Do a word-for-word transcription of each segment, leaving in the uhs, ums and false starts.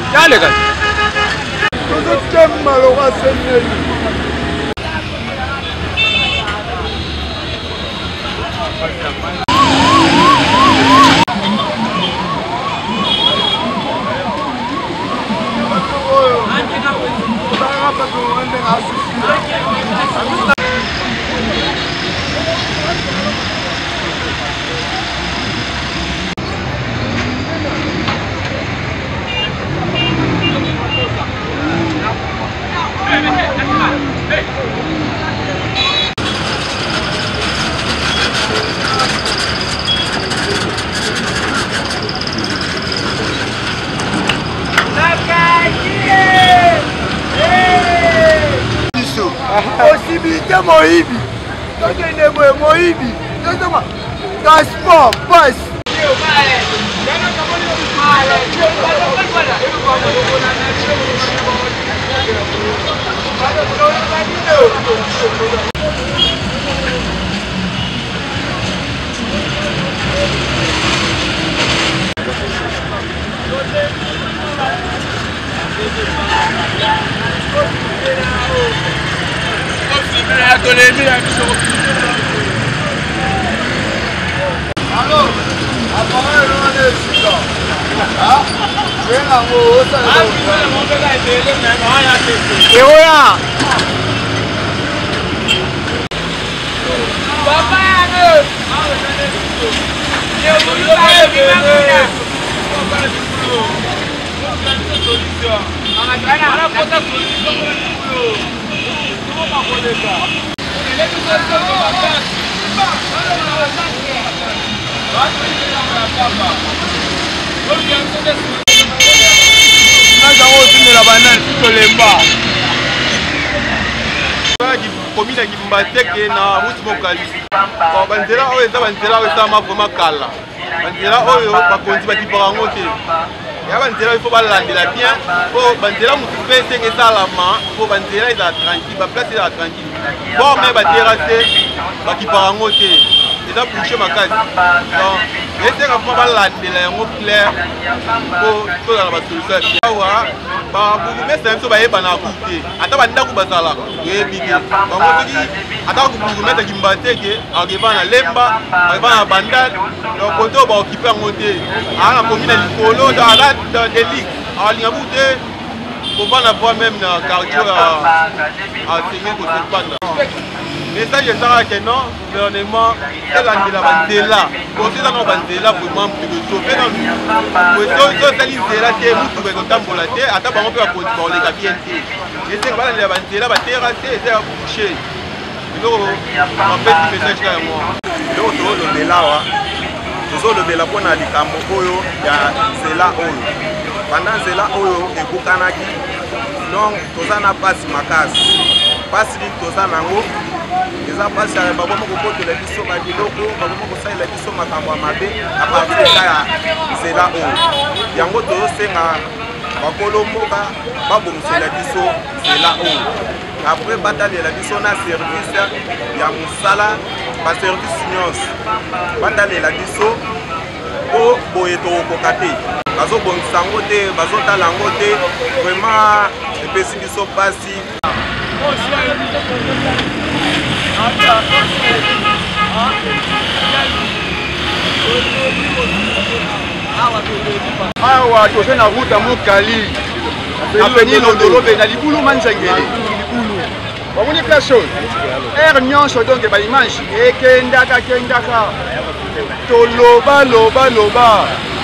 Dale, gars. Possibilité Moïbi. Donc il est Moïbi. Donc transport, passe. Allô, appareil loin de Sika. Ah, je vais la voir. Ah, tu vas le monter là et te le mettre. Ah, il a testé. Et voilà. Papa, allô. Ah, oui, je l'ai dit. Je vous le dis, je vais vous dire. On va faire du boulot. On va faire une solution. On va faire une solution pour le boulot. Comment on va faire ça? Les deux personnes qui vont faire. la banane sur les bas. Komi na Kimbateke na Mouti Mokali. Bon banzela oyo eza banzela oyo sama vraiment kala. Banzela oyo bakonzi batipaka ngo te. Ya banzela il faut balandela bien. Po banzela mutu pe senge salama, po banzela eza tranquille, ba place eza tranquille. Bon mais ba terrasser bakipaka ngo te. Eza boucher makasi. Donc ese ka fuma balandela yango clair. Po to na ba solution. Awa ba bugu mesa mso ba yeba na kuté. Ata banda ku basala. Yebi. Bango soki ata ku bugu mesa Kimbateke, akeba na Lemba, akeba na Bandal. Donc koto ba occuper ngo te. Ana commune likolo da la de ligue. Alinga bouté. Pour pas la voir même dans cardio à tenir pour cette bande. Mais ça, je sais que non, gouvernement, elle a mis la bandela. Pour ça, on a bandela vraiment pour sauver dans le. Pour ça, ça, c'est là, c'est nous qui sommes pour la terre. Attends, on peut pour les capiens. Je sais que la bandela va terrasser, c'est à boucher. Donc, on fait ce message quand même. Donc, le là, le bela pour na likambo oyo ya zela oyo. Pendant zela oyo ekukanaki. Donc, toza na pasi makasi. Pasi li toza nango. Eza pasi ya babo moko kotela biso ba biloko, babo moko salela biso makambo mabe a partir ya zela oyo. Yango tozo senga bakolo mboka babongisela biso zela oyo. Après batalela biso na service ya musala ba service nyonso. Batalela biso o boye to kokate. Bazo bongisa ngo te, bazo tala ngo te, vraiment epesi biso pasi. Awa toze na route ya Mokali. Apeni Londolobe na libulu manzengeli. Bamoni place oyo. Air nyonso donc ba image ekendaka kendaka. Toloba loba loba.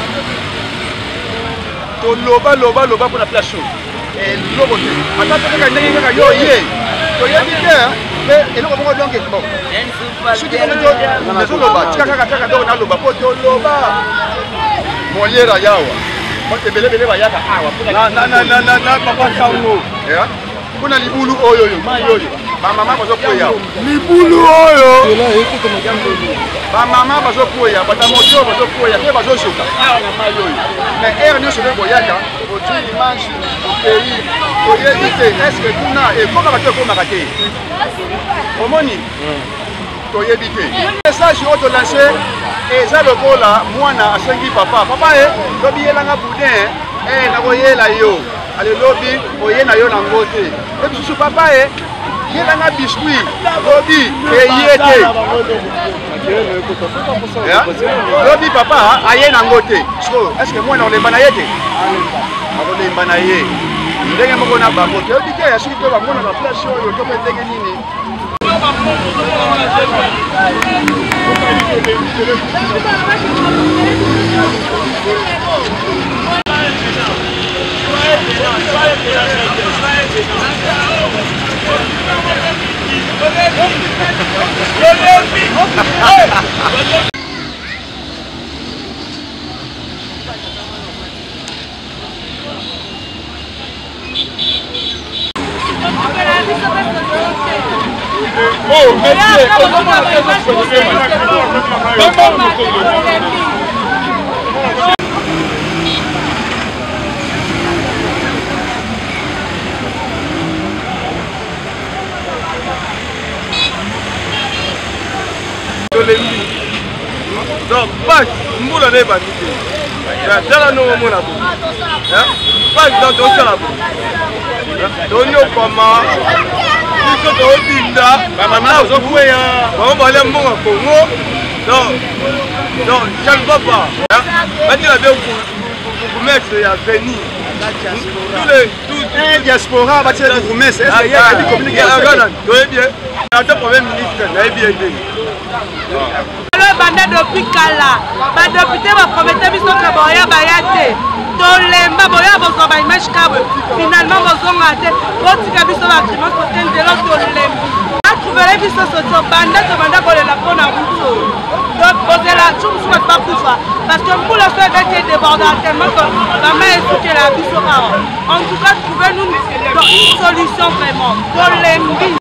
Toloba loba loba pour la place oyo. Et lobo te. Ata toka ndenge kaka yo ye. Toyebi te mais eloko moko donc bon. Soki on a zo loba, tika kaka kaka donc na loba po toloba. Moliera yawa. Mo tebele bele ba yaka awa. Na na na na na papa chango. Ya. Kuna libulu oyo yo, mai oyo. Ba mama bazo koya. Libulu oyo. Ba mama bazo koya, bata moto bazo koya, pe bazo shuka. Awa na mai oyo. Mais air nyo sebe boyaka, o tu dimanche, o pays, o yebite, est-ce que kuna e koka bato ko makate. Omoni. To yebite. Message auto lancer eza lokola mwana asengi papa. Papa e lobi elanga boudin. Eh, nakoyela yo. Ale lobby, oyena yo nango te. Et puis sur papa eh, yela nga biscuit, lobby et yete. Lobby papa, aye nango te. Est-ce que moi on lemba na yete? On lemba na ye. Ndenge moko na bango te. Obi te ya soki to bango na ba place oyo to pe ndenge nini. Oh, merci. Donc, pas mboula ne ba mité. Ya dala no mona bo. Hein? Pas dans ton sala bo. Donyo koma. Iko to dinda, ba mama zo kweya. Ba mo le mo ko ngo. Non. Non, je ne vois pas. Hein? Ba ti la be ku mettre ya venir. Tous les tous les diaspora ba ti la ku mettre. Ah, ya di communication. Oui bien. Attends problème ministre, na bien bien. Banda depuis kala ba député ba promettait biso que boya baya te to lemba boya bozo ba image kabwe finalement bozo ngate botika biso ba crime ko tendelo to lemba a trouver biso soto banda to banda ko la pona buso donc poser la chum sur pas kufa parce que pour le fait d'être débordant tellement que ba ma écouter la biso en tout cas trouver nous une solution vraiment to lembi.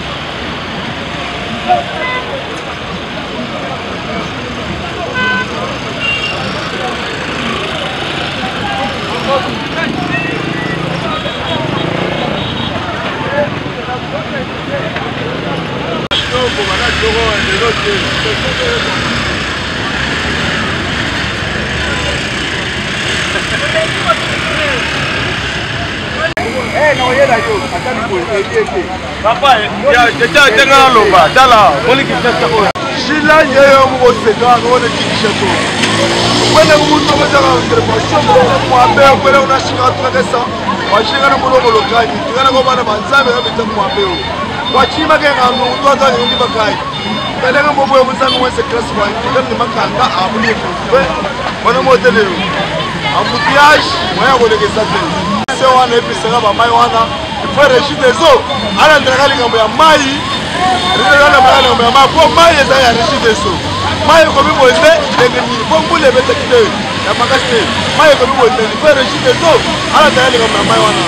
Eh, non, yela yo, atami ko ete. Papa, ya teta tenga loba, dala, moli ki testa ko. Shila yeyo mo sega no ne kishato. Kwenda kumuntu bazaka intervention mo ambe kwenda unashika tukakesa. Washika na mulo lokani, tukana ko bana banzabe babita mo ambe. Wachima ke ngano utwaza ndi bakai. Kwenda ngo bobo muzangu wese class one, ndi makanga abuli ko. Bona modele. Ambutiage, moya kolekesa te. Se wana episanga ba mai wana. Frère Chidezo, ala ndakali ngambo ya mai. Rero ala bala ngambo ya mai, ko mai eza ya Chidezo. Mai ko bi boze ndenge ni, ko mbule bete kide. Ya makasi. Mai ko bi boze, Frère Chidezo, ala ndakali ngambo ya mai wana.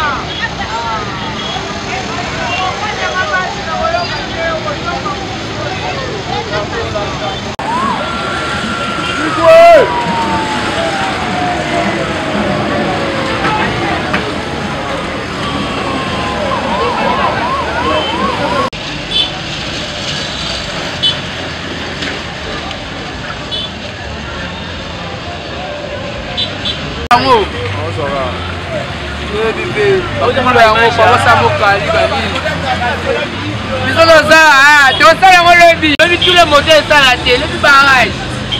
Bango. Bonsoir. Eh bébé, on va on va ça mo kali bani. Biso ça ah, tu ça yango lebi. Lebi tout le modèle ça la télé, lebi barrage.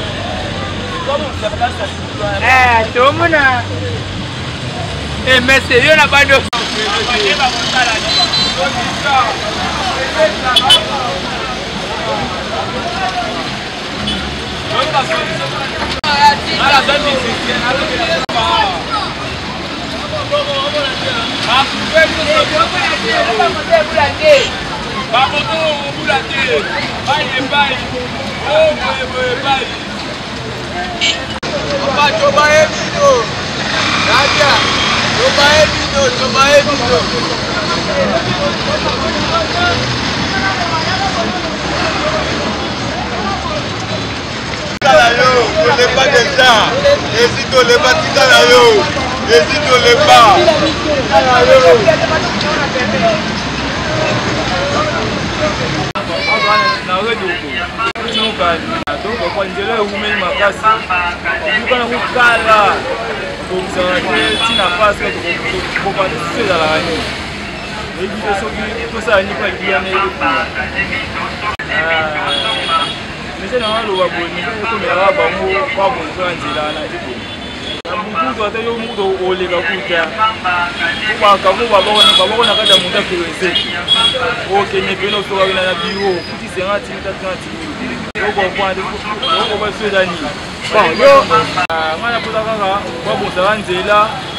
Eh, tu mona. Eh mais c'est yo na bando. Le pas déjà, hésite le pas tika yo, hésite le pas. Na redo ko. Chinoka. Donc kwa njelo umeni makasi. Ukana kukala. tobongisaka te ntina pasi tokopata susu ezalaka nini oyebi te soki tosala nini mpo ekiyana ekuna mese nanga loba boye mese ekomelaka bango babongola nzela na ebongo bukutu ata yo mutu oleka kuta obakamu babako na kati ya mutu akelo eseki okende pene osokaki na biro futi cinquante mille trente mille okoprendre okobaso eza nini bon yo ngai napoza kaka babosaka nzela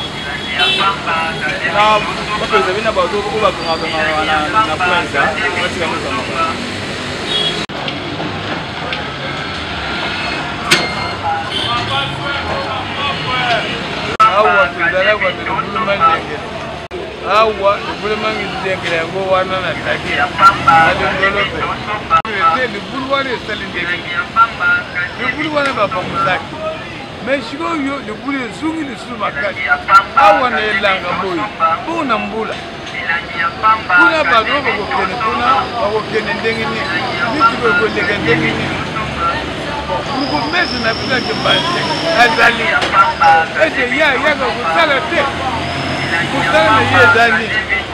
na bapesa pe na bato oyo bakangakangaka na prince batika mosamaka awa tuzala kwa tulubuluma ndengele awa lubuluma ndengele yango wana na taki adondolope te lubulu wana esali ndengele lubulu wana bapamusaki me sikoyo lubulu ezungi lisusu makasi awa na elanga boyi mpona mbula kuna bato bakokende kuna bakokende ndenge nini miti kokoleka ndenge nini mukumezi na bila kibanje azali ese ya yaka kusala te kusala na ye ezali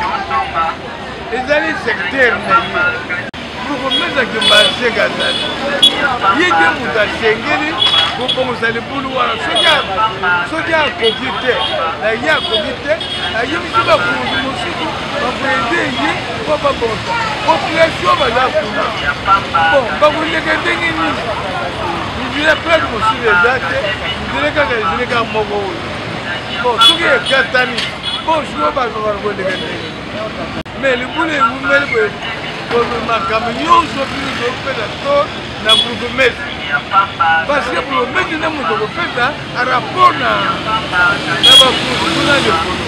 ezali secteur na ye mukumeza kibanje kazali yeke mutu asengeli kubongosa libulu wana soki akoki te na ye akoki te ayebisi bakonzi mosusu bakoyede ye po babonsa population baza kuna bon bakoleka ndenge nini nzela place mosusu eza te nzela kaka ezele kaka moko oyo bon soki ekatani bon sikoyo bazokana koleka ndenge mais libulu engumeli boye makambo nyonso bino topesa to na burgomestre parce que burgomestre nde moto akopesa rapport na bakonzi kuna likolo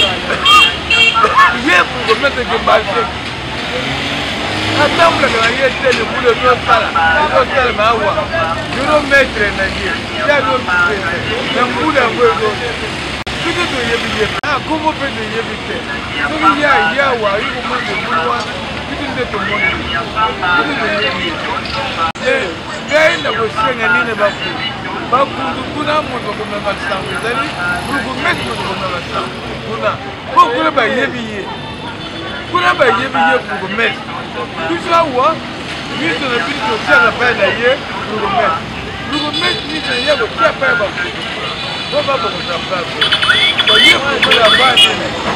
ye burgomestre kebase atambulaka na ye te libulu ezosala ezosalema awa kilometre na ye yazopesa na mbulu yango ezote soki toyebi ye akomo mpe toyebi te soki ye ayawa ayi komona libulu wana biti nde tomoni biti toyebi ye ngai na kosenga nini bakundu bakundu kuna moto bakomema sango ezali burgomestre moto bakomema sango kuna mpo kuna bayebi ye kuna bayebi ye burgomestre biso awa biso na biso totiaka mpai na ye burgomestre burgomestre biso na ye kotia mpai bakundu po babokosa mpako baye kokola basi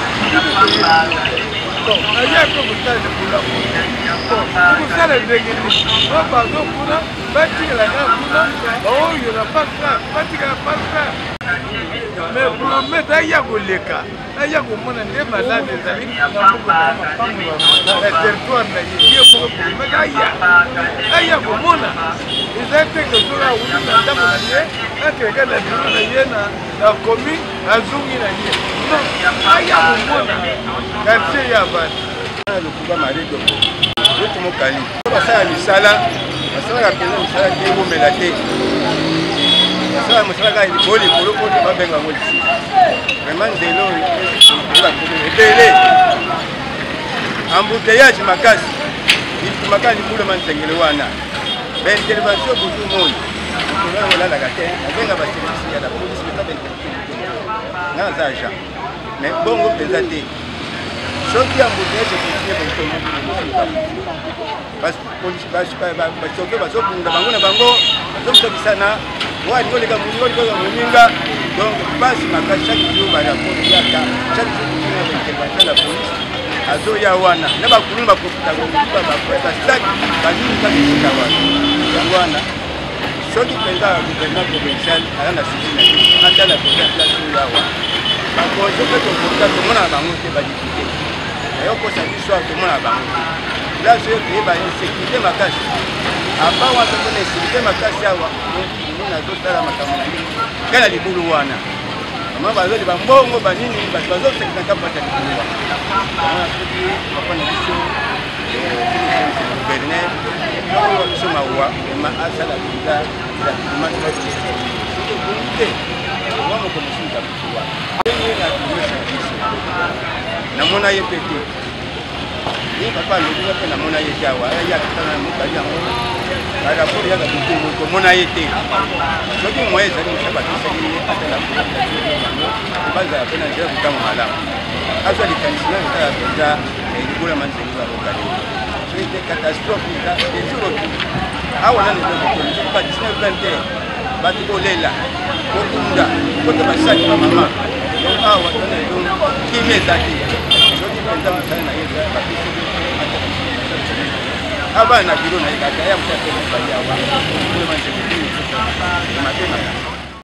bon aye mpe kosala libula kosala ndenge nini po bazo kuna batikala na kuna baoyo na pasar batikala pasar mais burgomestre aya koleka aya komona nde malade ezali na moko na territoire na ye ye moko burgomestre aya aya komona ezali te kesoka awuti na ndako na ye akeleka na biro na ye na commune azungi na ye non aya komona quartier ya bana lokuba marido yoto mokali basala misala basalaka mpenza misala te ebomela te basala mosala kaka likolo likolo po babenga ngo lisi vraimen nzela oyo ebele embouteillage makasi makasi libulama nsengele wana baintervention butu moi okolala olalaka te abenga baservisi ya la polise meta baintervention nga naza agent mais bongo mpenza te soki embouteillage continue basoki bazobunda bango na bango bazomutokisana wani koleka moninga olikoleka moninga donc pasi makasi chaque jour baraport yaka chaque jour continue baintervention la police azoya wana na bakulunu baprofitaka okuba basaki banini kakisika wana yango wana soki mpenza ya gouvernement provincial aza na susi na ye atala mpenza place oyo awa bakonse mpe tokoka tomonaka bango te badipute nayokosa biso awa tomonaka bango te place oyo toyeba insécurité makasi apa wana topona insécurité makasi awa nini nazosala makambo na nini ngai na libulu wana mama bazoliba mbongo banini bato bazosekisa kapata libulu wana wana soki bapana biso gouverneur oyo biso mawa ema asala mpenza te owa mokomosuka biso wana ndenge natumesa biso namona ye mpe te ye papa alobinga mpe namona ye te awa yakatana na mobali yango baraporo yaka bitungo komona ye te soki moye ezali mosa batisaki ye atala bazala mpe na nzela kotanga malamu azwa likanisi na eza mpenza likola manzeli bakokale soki te catastrophe eza ejour otu awa nano ezokokona soki ba dix-neuf vingt bato kolela kokunda kote basali bamama donc awa tona ezo kimi eza te soki mpenza mosala na ye eza bapesi abana na biro na ye kaka ya motapesa bali awa likola manzeli mabe makasi